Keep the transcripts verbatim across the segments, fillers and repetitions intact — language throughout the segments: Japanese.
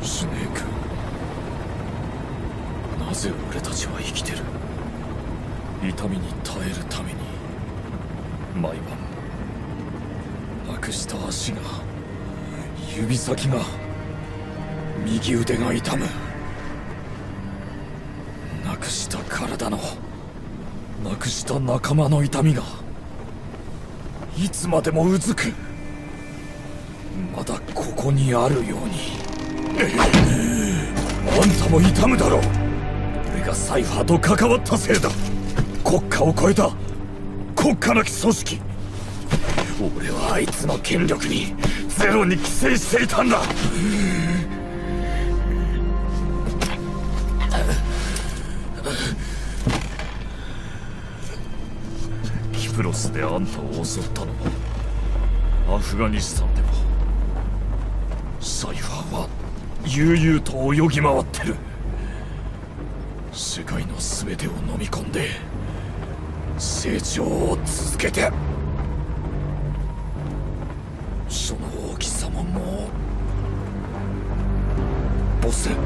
スネーク、なぜ俺たちは生きてる？痛みに耐えるために毎晩なくした足が、指先が、右腕が痛む。なくした体の、なくした仲間の痛みがいつまでもうずく。まだここにあるように。あんたも痛むだろう。俺がサイファーと関わったせいだ。国家を超えた国家なき組織。俺はあいつの権力にゼロに寄生していたんだ。キプロスであんたを襲ったのも、アフガニスタンでも、サイファーは悠々と泳ぎ回ってる。世界の全てを飲み込んで成長を続けて、その大きさももうボス、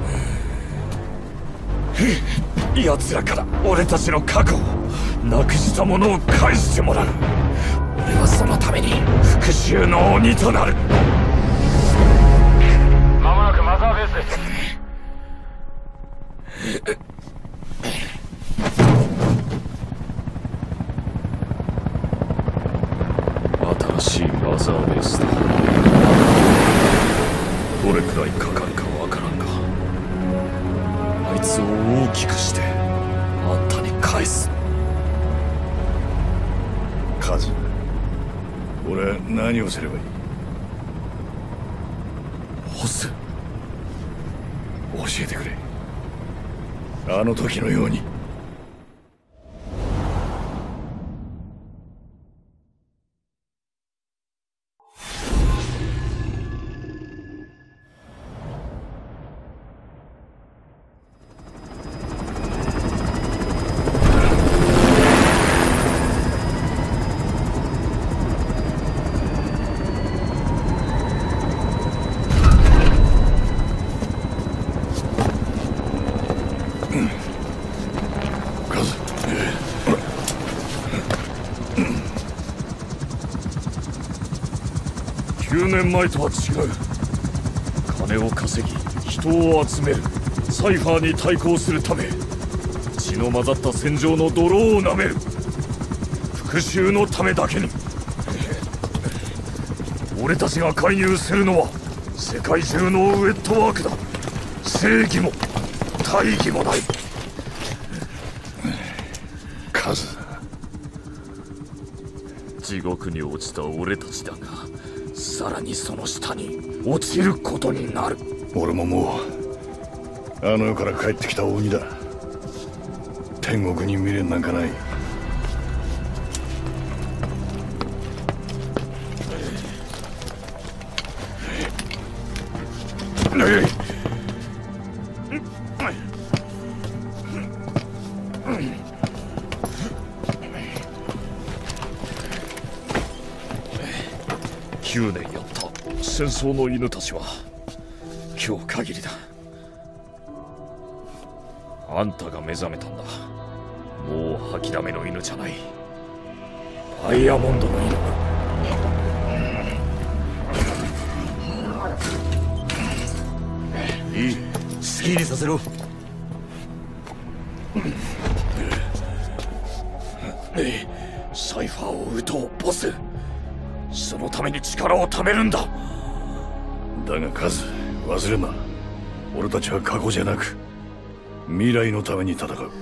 奴らから俺たちの過去を、なくしたものを返してもらう。俺はそのために復讐の鬼となる。 間もなくマザーベースです。 新しいマザーベースだ。どれくらいかかるかわからんが、あいつを大きくしてあんたに返す。 カズ、俺は何をすればいい？ ボス、 教えてくれ。あの時のように。 きゅうねんまえとは違う。金を稼ぎ人を集めるサイファーに対抗するため、血の混ざった戦場の泥を舐める。復讐のためだけに。俺たちが介入するのは世界中のウェットワークだ。正義も大義もない。 カズ、 地獄に落ちた俺たちだが、さらにその下に落ちることになる。 俺ももうあの世から帰ってきた鬼だ。天国に未練なんかない。 きゅうねんやった戦争の犬たちは今日限りだ。あんたが目覚めたんだ。もう吐きだめの犬じゃない。ダイヤモンドの犬。 いい、好きにさせろ。 サイファーを撃とう、ボス。そのために力を貯めるんだ。 だがカズ、忘れんな。俺たちは過去じゃなく未来のために戦う。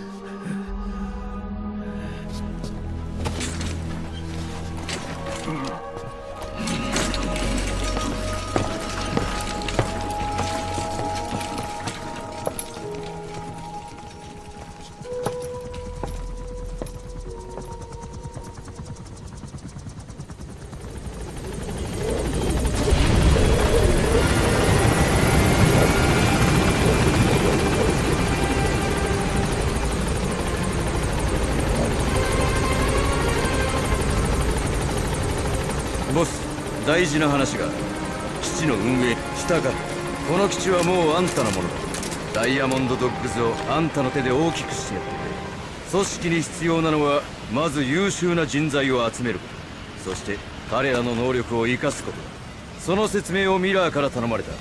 ボス、大事な話が。基地の運営したかった。 この基地はもうあんたのものだ。ダイヤモンドドッグズをあんたの手で大きくしてやってくれ。組織に必要なのはまず優秀な人材を集めること、そして彼らの能力を生かすことだ。その説明をミラーから頼まれた。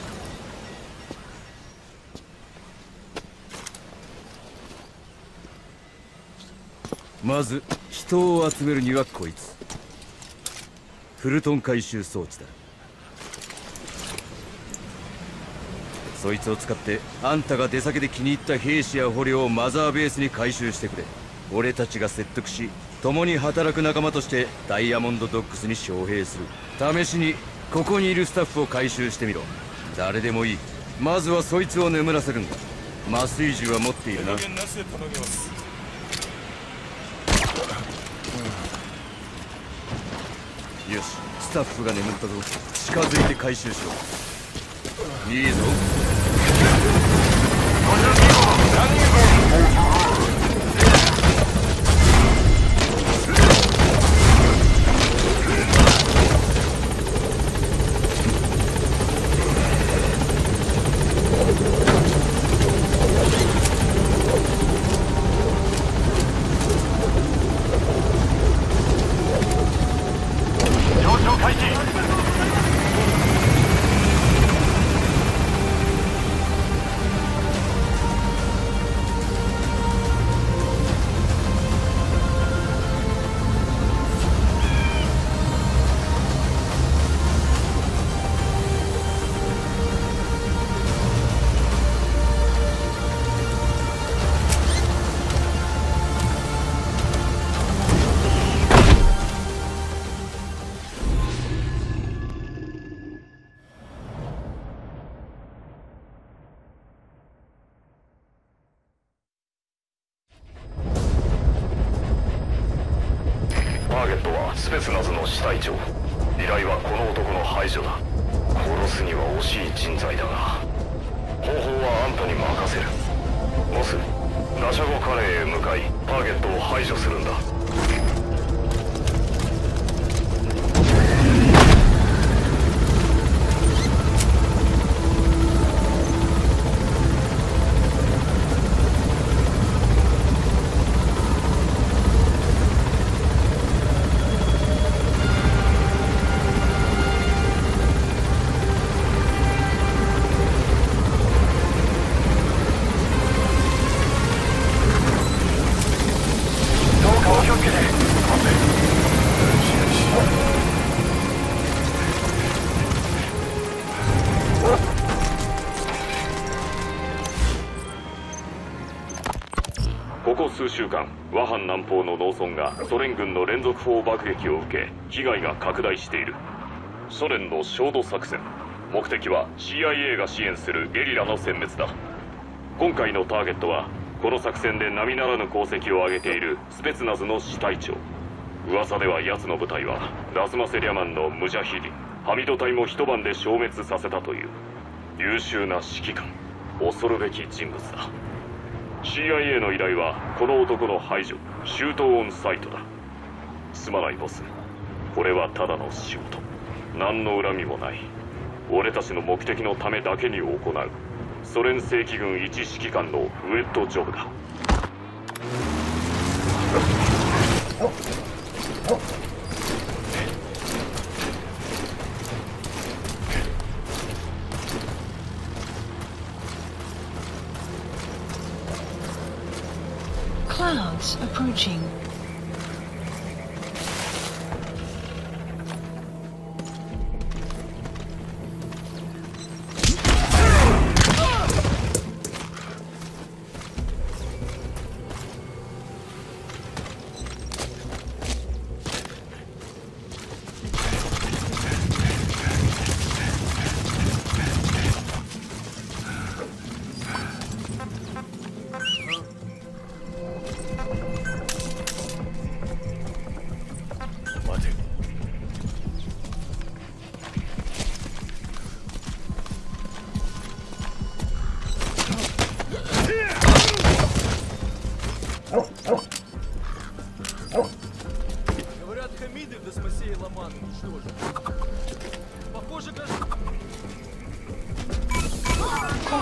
まず人を集めるにはこいつ、フルトン回収装置だ。そいつを使ってあんたが出先で気に入った兵士や捕虜をマザーベースに回収してくれ。俺たちが説得し、共に働く仲間としてダイヤモンドドッグスに招聘する。試しにここにいるスタッフを回収してみろ。誰でもいい。まずはそいつを眠らせるんだ。麻酔銃は持っているな。よし、スタッフが眠ったぞ。近づいて回収しろ。いいぞ。 ターゲットはスペツナズの支隊長。依頼はこの男の排除だ。殺すには惜しい人材だが、方法はあんたに任せる。モス、ナシャゴカレーへ向かいターゲットを排除するんだ。 ここ数週間、和藩南方の農村がソ連軍の連続砲爆撃を受け、被害が拡大している。ソ連の焦土作戦、目的は シーアイエー が支援するゲリラの殲滅だ。今回のターゲットはこの作戦で並ならぬ功績を上げているスペツナズの支隊長。噂では奴の部隊はラスマセリャマンのムジャヒディン、ハミド隊も一晩で消滅させたという。優秀な指揮官、恐るべき人物だ。シーアイエー の依頼はこの男の排除、シュートオンサイトだ。すまないボス、これはただの仕事。何の恨みもない。俺たちの目的のためだけに行うソ連正規軍一指揮官のウェットジョブだ。 Clouds approaching.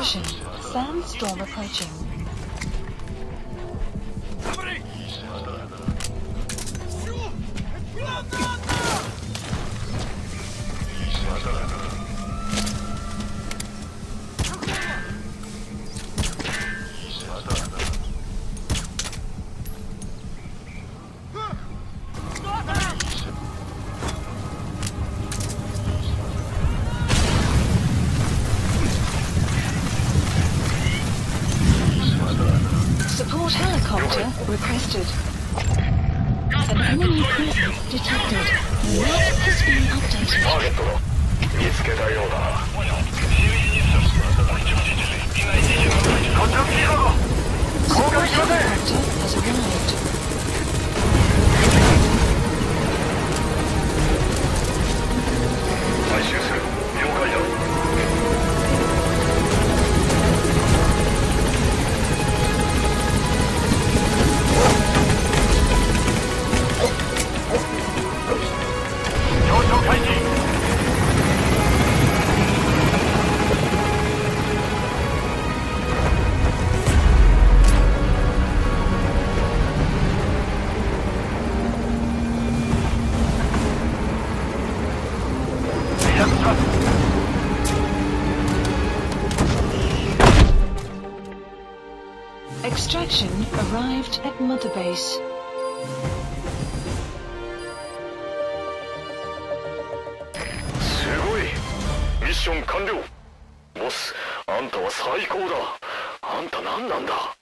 Attention, sandstorm approaching. Support helicopter requested. An enemy presence detected. Map has been タ updated. ーゲットだ。見つけたようだな。 Support helicopter has arrived. 回収する。了解だ。 上昇開始。 Extraction arrived at Mother Base. すごい。ミッション完了。ボス、あんたは最高だ。あんた何なんだ。